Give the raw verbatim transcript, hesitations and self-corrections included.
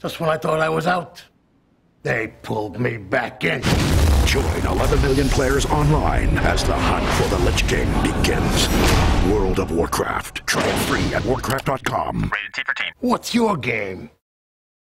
Just when I thought I was out, they pulled me back in. Join eleven million players online as the hunt for the Lich King begins. World of Warcraft. Try it free at warcraft dot com. Rated T for teen. What's your game?